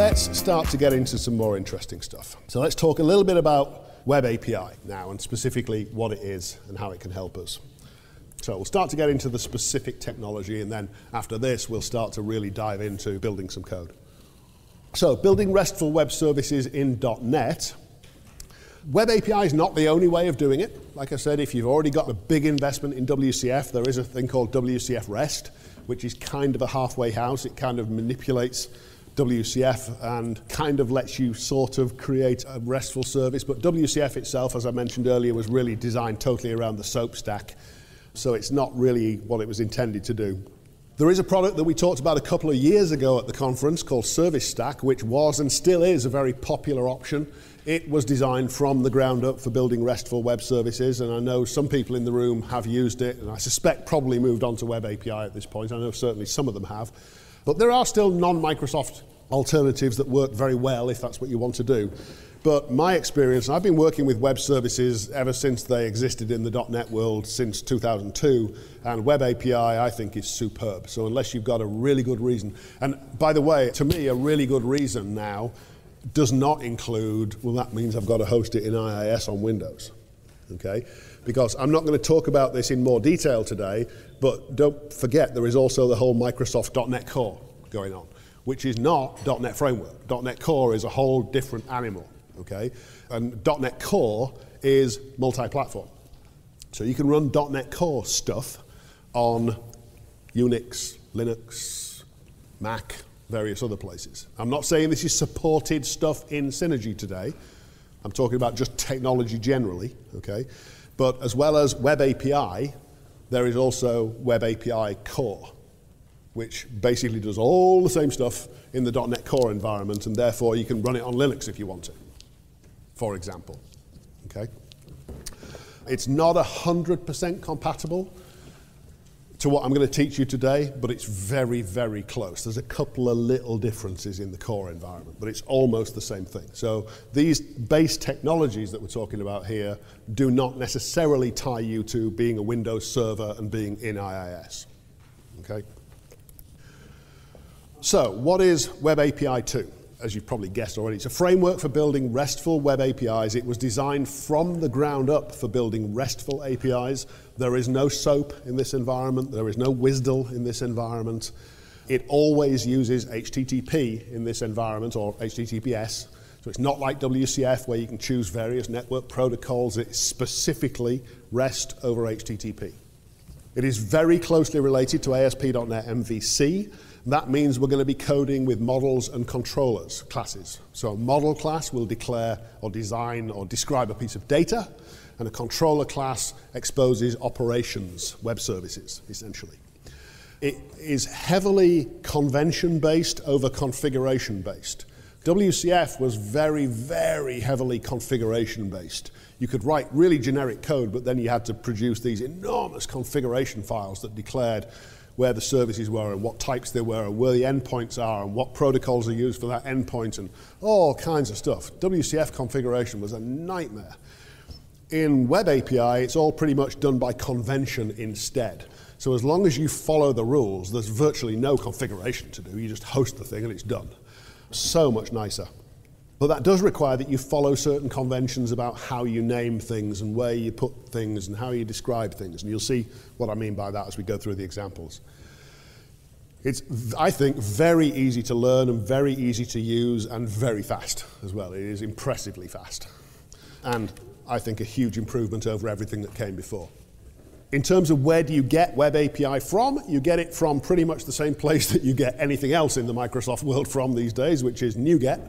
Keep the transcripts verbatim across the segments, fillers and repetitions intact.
let's start to get into some more interesting stuff. So let's talk a little bit about Web A P I now, and specifically what it is and how it can help us. So we'll start to get into the specific technology, and then after this we'll start to really dive into building some code. So building RESTful web services in dot net. Web A P I is not the only way of doing it. Like I said, if you've already got a big investment in W C F, there is a thing called W C F REST, which is kind of a halfway house. It kind of manipulates W C F and kind of lets you sort of create a RESTful service. But W C F itself, as I mentioned earlier, was really designed totally around the SOAP stack. So it's not really what it was intended to do. There is a product that we talked about a couple of years ago at the conference called Service Stack, which was and still is a very popular option. It was designed from the ground up for building RESTful web services, and I know some people in the room have used it, and I suspect probably moved on to Web A P I at this point. I know certainly some of them have. But there are still non-Microsoft alternatives that work very well if that's what you want to do. But my experience, and I've been working with web services ever since they existed in the dot net world since two thousand two, and Web A P I I think is superb. So unless you've got a really good reason, and by the way, to me a really good reason now does not include, well that means I've got to host it in I I S on Windows, okay? Because I'm not going to talk about this in more detail today, but don't forget there is also the whole Microsoft dot net Core going on, which is not dot net Framework. dot net Core is a whole different animal. Okay, and dot net Core is multi-platform. So you can run dot net Core stuff on Unix, Linux, Mac, various other places. I'm not saying this is supported stuff in Synergy today. I'm talking about just technology generally, okay? But as well as Web A P I, there is also Web A P I Core, which basically does all the same stuff in the dot net Core environment, and therefore you can run it on Linux if you want to, for example, okay? It's not one hundred percent compatible to what I'm going to teach you today, but it's very, very close. There's a couple of little differences in the core environment, but it's almost the same thing. So these base technologies that we're talking about here do not necessarily tie you to being a Windows server and being in I I S, okay? So what is Web A P I two? As you've probably guessed already, it's a framework for building RESTful web A P Is. It was designed from the ground up for building RESTful A P Is. There is no SOAP in this environment. There is no W S D L in this environment. It always uses H T T P in this environment, or H T T P S. So it's not like W C F where you can choose various network protocols. It's specifically REST over H T T P. It is very closely related to A S P dot net M V C. That means we're going to be coding with models and controllers, classes. So a model class will declare or design or describe a piece of data, and a controller class exposes operations, web services, essentially. It is heavily convention-based over configuration-based. W C F was very, very heavily configuration-based. You could write really generic code, but then you had to produce these enormous configuration files that declared where the services were and what types they were and where the endpoints are and what protocols are used for that endpoint and all kinds of stuff. W C F configuration was a nightmare. In Web A P I, it's all pretty much done by convention instead. So as long as you follow the rules, there's virtually no configuration to do. You just host the thing and it's done. So much nicer. But that does require that you follow certain conventions about how you name things and where you put things and how you describe things. And you'll see what I mean by that as we go through the examples. It's, I think, very easy to learn and very easy to use and very fast as well. It is impressively fast. And I think a huge improvement over everything that came before. In terms of where do you get Web A P I from, you get it from pretty much the same place that you get anything else in the Microsoft world from these days, which is NuGet.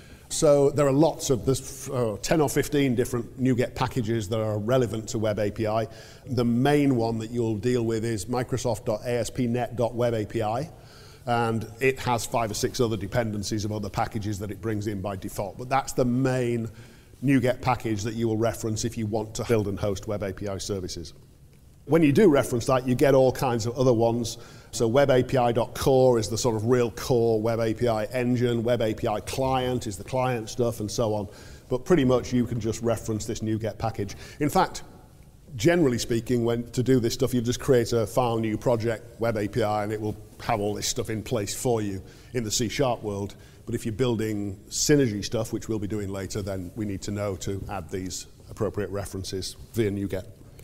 So there are lots of, there's uh, ten or fifteen different NuGet packages that are relevant to Web A P I. The main one that you'll deal with is Microsoft dot A S P net dot web A P I, and it has five or six other dependencies of other packages that it brings in by default. But that's the main NuGet package that you will reference if you want to build and host Web A P I services. When you do reference that, you get all kinds of other ones. So web A P I dot core is the sort of real core Web A P I engine. Web A P I client is the client stuff, and so on. But pretty much you can just reference this NuGet package. In fact, generally speaking, when to do this stuff, you just create a file new project, Web A P I, and it will have all this stuff in place for you in the C sharp world. But if you're building synergy stuff, which we'll be doing later, then we need to know to add these appropriate references via NuGet.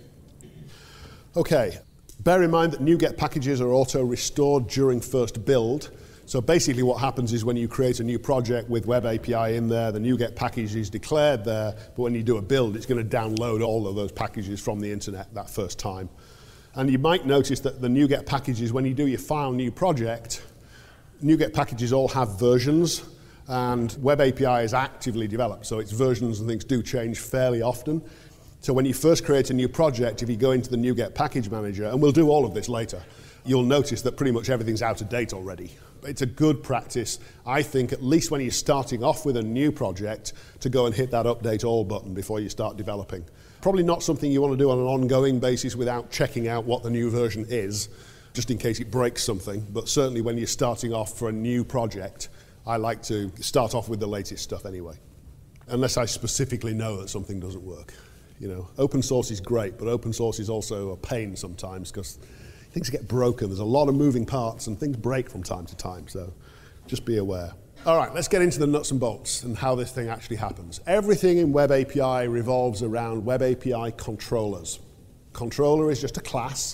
Okay, bear in mind that NuGet packages are auto-restored during first build. So basically what happens is when you create a new project with Web A P I in there, the NuGet package is declared there, but when you do a build, it's going to download all of those packages from the internet that first time. And you might notice that the NuGet packages, when you do your file new project, NuGet packages all have versions, and Web A P I is actively developed, so its versions and things do change fairly often. So when you first create a new project, if you go into the NuGet package manager, and we'll do all of this later, you'll notice that pretty much everything's out of date already. It's a good practice, I think, at least when you're starting off with a new project, to go and hit that update all button before you start developing. Probably not something you want to do on an ongoing basis without checking out what the new version is, just in case it breaks something. But certainly when you're starting off for a new project, I like to start off with the latest stuff anyway, unless I specifically know that something doesn't work. You know, open source is great, but open source is also a pain sometimes because things get broken. There's a lot of moving parts and things break from time to time, so just be aware. All right, let's get into the nuts and bolts and how this thing actually happens. Everything in Web A P I revolves around Web A P I controllers. Controller is just a class,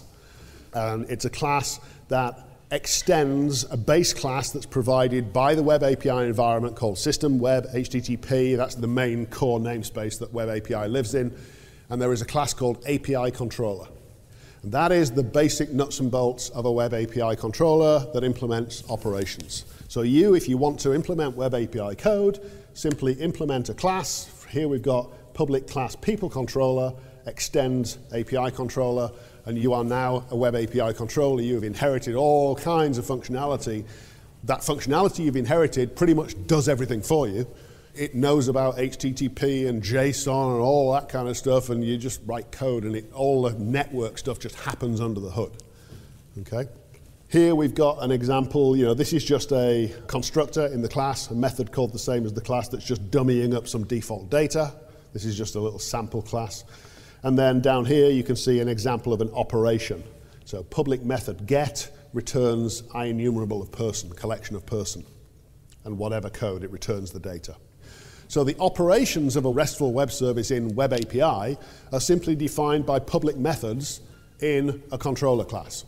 and it's a class that extends a base class that's provided by the Web A P I environment called System Web H T T P. That's the main core namespace that Web A P I lives in. And there is a class called A P I Controller. And that is the basic nuts and bolts of a Web A P I controller that implements operations. So you, if you want to implement Web A P I code, simply implement a class. Here we've got public class people controller, extends A P I controller, and you are now a Web A P I controller. You've inherited all kinds of functionality. That functionality you've inherited pretty much does everything for you. It knows about H T T P and JSON and all that kind of stuff, and you just write code, and it, all the network stuff just happens under the hood. Okay? Here we've got an example. You know, this is just a constructor in the class, a method called the same as the class that's just dummying up some default data. This is just a little sample class. And then down here you can see an example of an operation. So public method get returns IEnumerable of person, collection of person, and whatever code, it returns the data. So the operations of a RESTful web service in Web A P I are simply defined by public methods in a controller class.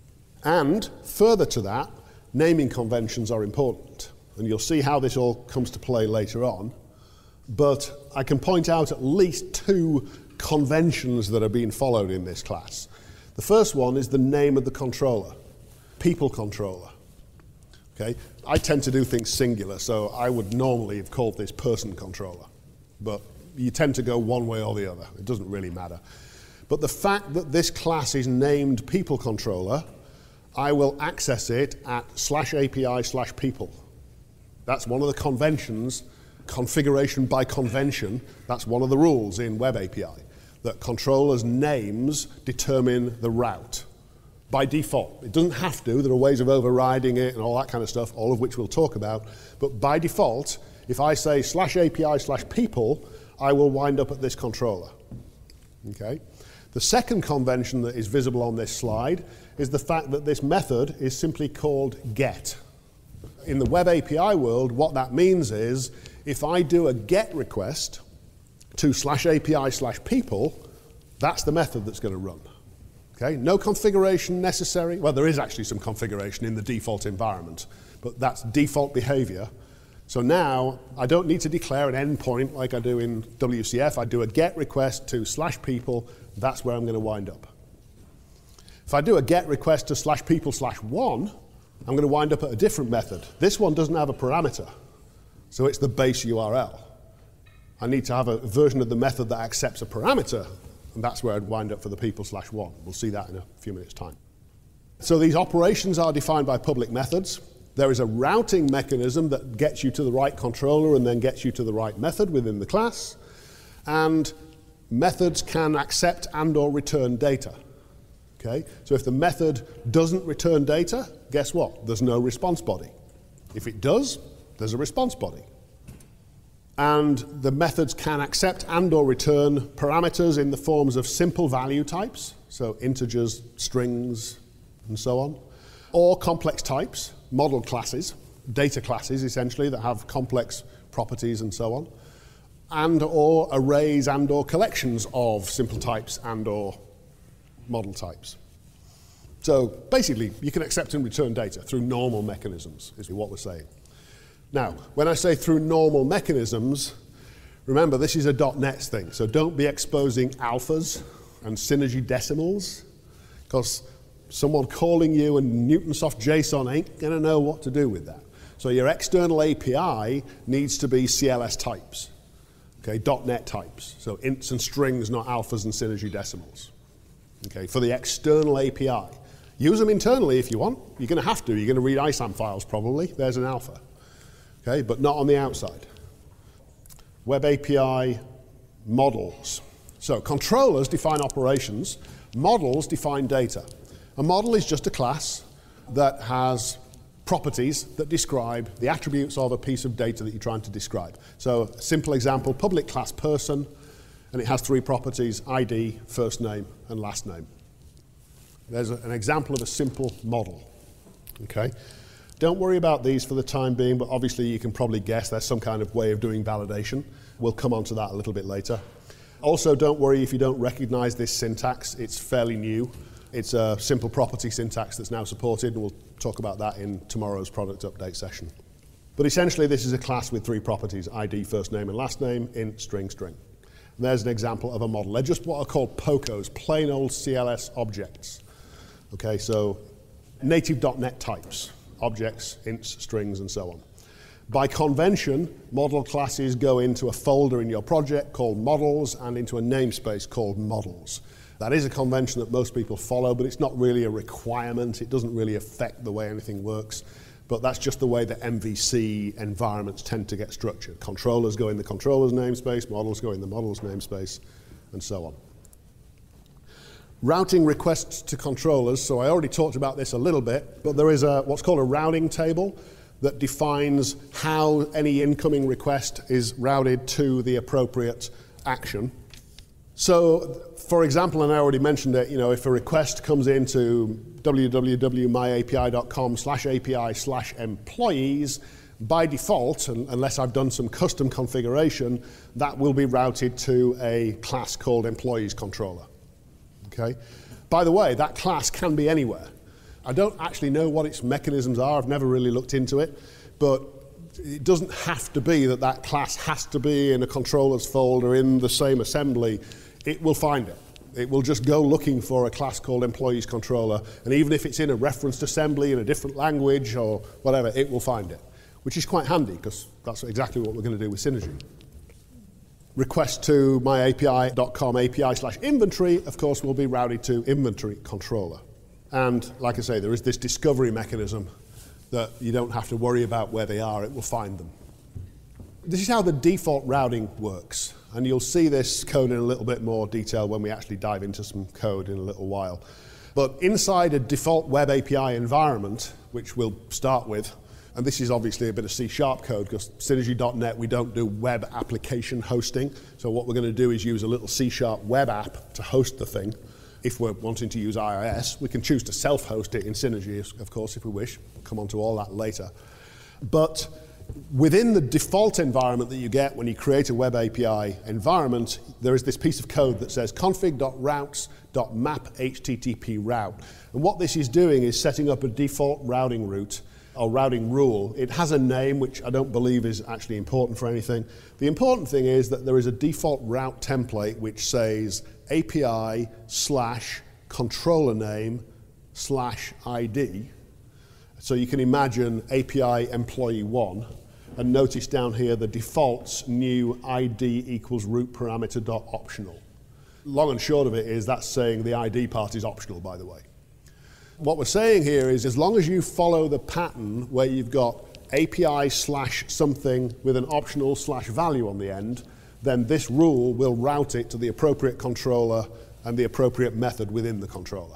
And further to that, naming conventions are important. And you'll see how this all comes to play later on. But I can point out at least two conventions that are being followed in this class. The first one is the name of the controller, people controller. Okay? I tend to do things singular, so I would normally have called this person controller. But you tend to go one way or the other. It doesn't really matter. But the fact that this class is named people controller, I will access it at slash API slash people. That's one of the conventions, configuration by convention. That's one of the rules in Web A P I, that controllers' names determine the route by default. It doesn't have to. There are ways of overriding it and all that kind of stuff, all of which we'll talk about. But by default, if I say slash API slash people, I will wind up at this controller. Okay? The second convention that is visible on this slide is the fact that this method is simply called get. In the Web A P I world, what that means is if I do a get request to slash API slash people, that's the method that's going to run. Okay? No configuration necessary. Well, there is actually some configuration in the default environment, but that's default behavior. So now I don't need to declare an endpoint like I do in W C F. I do a get request to slash people. That's where I'm going to wind up. If I do a get request to slash people slash one, I'm going to wind up at a different method. This one doesn't have a parameter, so it's the base U R L. I need to have a version of the method that accepts a parameter, and that's where I'd wind up for the people slash one. We'll see that in a few minutes' time. So these operations are defined by public methods. There is a routing mechanism that gets you to the right controller and then gets you to the right method within the class. And methods can accept and or return data. Okay? So if the method doesn't return data, guess what? There's no response body. If it does, there's a response body. And the methods can accept and or return parameters in the forms of simple value types, so integers, strings, and so on, or complex types, model classes. data classes, essentially, that have complex properties and so on, and or arrays and or collections of simple types and or model types. So basically, you can accept and return data through normal mechanisms, is what we're saying. Now, when I say through normal mechanisms, remember, this is a .NET thing, so don't be exposing alphas and synergy decimals, because someone calling you and Newtonsoft JSON ain't going to know what to do with that. So your external A P I needs to be C L S types, okay, .NET types, so ints and strings, not alphas and synergy decimals, okay, for the external A P I. Use them internally if you want. You're going to have to. You're going to read I S A M files probably. There's an alpha, okay, but not on the outside. Web A P I models. So controllers define operations, models define data. A model is just a class that has properties that describe the attributes of a piece of data that you're trying to describe. So a simple example, public class person, and it has three properties, I D, first name, and last name. There's a, an example of a simple model, okay? Don't worry about these for the time being, but obviously you can probably guess there's some kind of way of doing validation. We'll come on to that a little bit later. Also, don't worry if you don't recognize this syntax. It's fairly new. It's a simple property syntax that's now supported, and we'll talk about that in tomorrow's product update session. But essentially, this is a class with three properties, I D, first name and last name, int, string, string. And there's an example of a model. They're just what are called P O C Os, plain old C L S objects. Okay, so native .NET types, objects, ints, strings, and so on. By convention, model classes go into a folder in your project called models and into a namespace called models. That is a convention that most people follow, but it's not really a requirement. It doesn't really affect the way anything works. But that's just the way that M V C environments tend to get structured. Controllers go in the controller's namespace, models go in the model's namespace, and so on. Routing requests to controllers, so I already talked about this a little bit, but there is a, what's called a routing table that defines how any incoming request is routed to the appropriate action. So, for example, and I already mentioned it, you know, if a request comes into w w w dot my A P I dot com slash A P I slash employees, by default, and unless I've done some custom configuration, that will be routed to a class called employees controller. Okay? By the way, that class can be anywhere. I don't actually know what its mechanisms are. I've never really looked into it, but it doesn't have to be that that class has to be in a controllers folder in the same assembly. It will find it. It will just go looking for a class called employees controller, and even if it's in a referenced assembly in a different language or whatever, it will find it, which is quite handy because that's exactly what we're going to do with Synergy. Request to my A P I dot com A P I slash inventory, of course, will be routed to inventory controller. And like I say, there is this discovery mechanism that you don't have to worry about where they are, it will find them. This is how the default routing works, and you'll see this code in a little bit more detail when we actually dive into some code in a little while. But inside a default web A P I environment, which we'll start with, and this is obviously a bit of C sharp code because Synergy dot net, we don't do web application hosting. So what we're going to do is use a little C sharp web app to host the thing. If we're wanting to use I I S, we can choose to self-host it in Synergy, of course, if we wish. We'll come on to all that later. But within the default environment that you get when you create a web A P I environment, there is this piece of code that says config dot routes dot map H T T P route. And what this is doing is setting up a default routing route or routing rule. It has a name, which I don't believe is actually important for anything. The important thing is that there is a default route template which says A P I slash controller name slash I D. So you can imagine A P I employee one, and notice down here the default's new I D equals root parameter dot optional. Long and short of it is that's saying the I D part is optional, by the way. What we're saying here is as long as you follow the pattern where you've got A P I slash something with an optional slash value on the end, then this rule will route it to the appropriate controller and the appropriate method within the controller.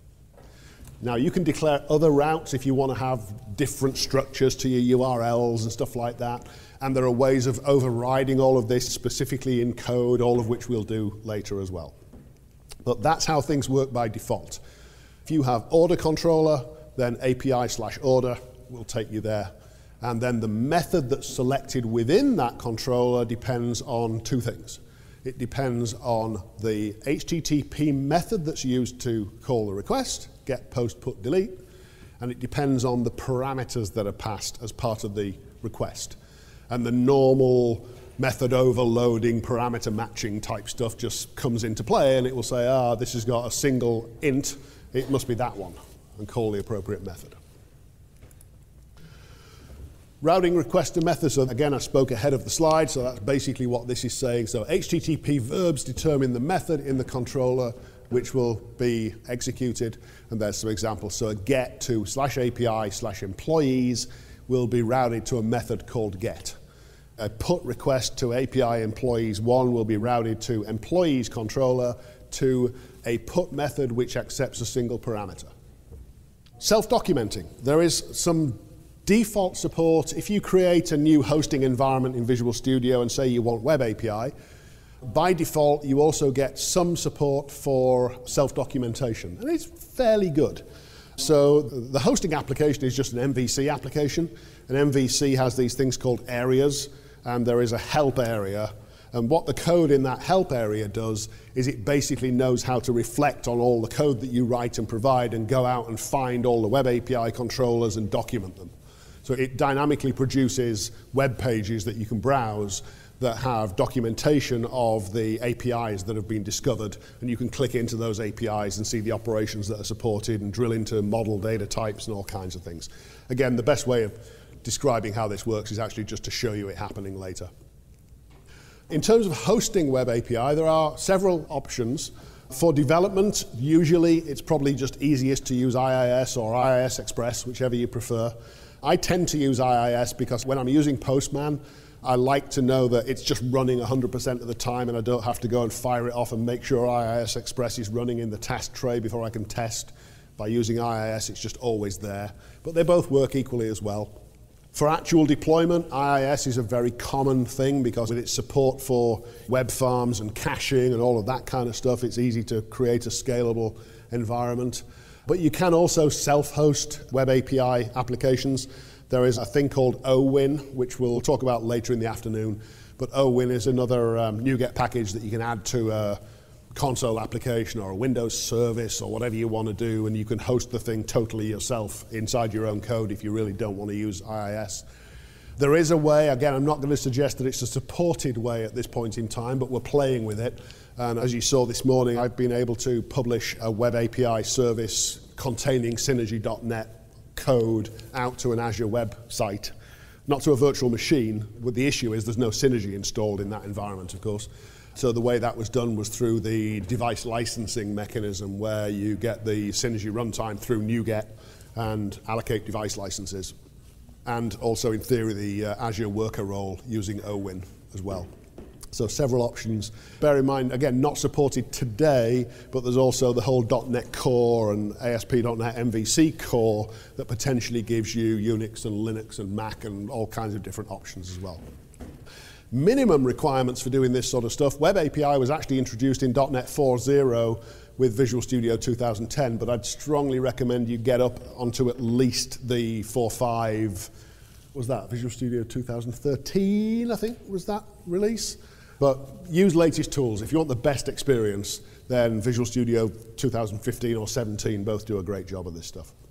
Now you can declare other routes if you want to have different structures to your U R Ls and stuff like that, and there are ways of overriding all of this specifically in code, all of which we'll do later as well. But that's how things work by default. If you have order controller, then A P I slash order will take you there. And then the method that's selected within that controller depends on two things. It depends on the H T T P method that's used to call the request, get, post, put, delete, and it depends on the parameters that are passed as part of the request. And the normal method overloading, parameter matching type stuff just comes into play, and it will say, ah, this has got a single int, it must be that one, and call the appropriate method. Routing request to methods. So again, I spoke ahead of the slide, so that's basically what this is saying. So H T T P verbs determine the method in the controller which will be executed, and there's some examples. So a get to slash A P I slash employees will be routed to a method called get. A put request to A P I employees one will be routed to employees controller to a put method which accepts a single parameter. Self-documenting. There is some default support. If you create a new hosting environment in Visual Studio and say you want Web A P I, by default you also get some support for self-documentation, and it's fairly good. So the hosting application is just an M V C application. An M V C has these things called areas, and there is a help area. And what the code in that help area does is it basically knows how to reflect on all the code that you write and provide and go out and find all the Web A P I controllers and document them. So it dynamically produces web pages that you can browse that have documentation of the A P Is that have been discovered, and you can click into those A P Is and see the operations that are supported and drill into model data types and all kinds of things. Again, the best way of describing how this works is actually just to show you it happening later. In terms of hosting Web A P I, there are several options. For development, usually it's probably just easiest to use I I S or I I S Express, whichever you prefer. I tend to use I I S because when I'm using Postman, I like to know that it's just running one hundred percent of the time and I don't have to go and fire it off and make sure I I S Express is running in the task tray before I can test. By using I I S, it's just always there. But they both work equally as well. For actual deployment, I I S is a very common thing because with its support for web farms and caching and all of that kind of stuff, it's easy to create a scalable environment. But you can also self-host Web A P I applications. There is a thing called O Win, which we'll talk about later in the afternoon. But O Win is another um, NuGet package that you can add to a console application or a Windows service or whatever you want to do, and you can host the thing totally yourself inside your own code if you really don't want to use I I S. There is a way, again, I'm not going to suggest that it's a supported way at this point in time, but we're playing with it. And as you saw this morning, I've been able to publish a Web A P I service containing Synergy dot net code out to an Azure website, not to a virtual machine. But the issue is there's no Synergy installed in that environment, of course. So the way that was done was through the device licensing mechanism, where you get the Synergy runtime through NuGet and allocate device licenses. And also, in theory, the uh, Azure worker role using O Win as well. So several options. Bear in mind, again, not supported today, but there's also the whole .NET Core and A S P dot net M V C Core that potentially gives you Unix and Linux and Mac and all kinds of different options as well. Minimum requirements for doing this sort of stuff. Web A P I was actually introduced in .NET four point oh with Visual Studio two thousand ten, but I'd strongly recommend you get up onto at least the four point five, what was that, Visual Studio two thousand thirteen, I think, was that release? But use latest tools. If you want the best experience, then Visual Studio two thousand fifteen or seventeen both do a great job of this stuff.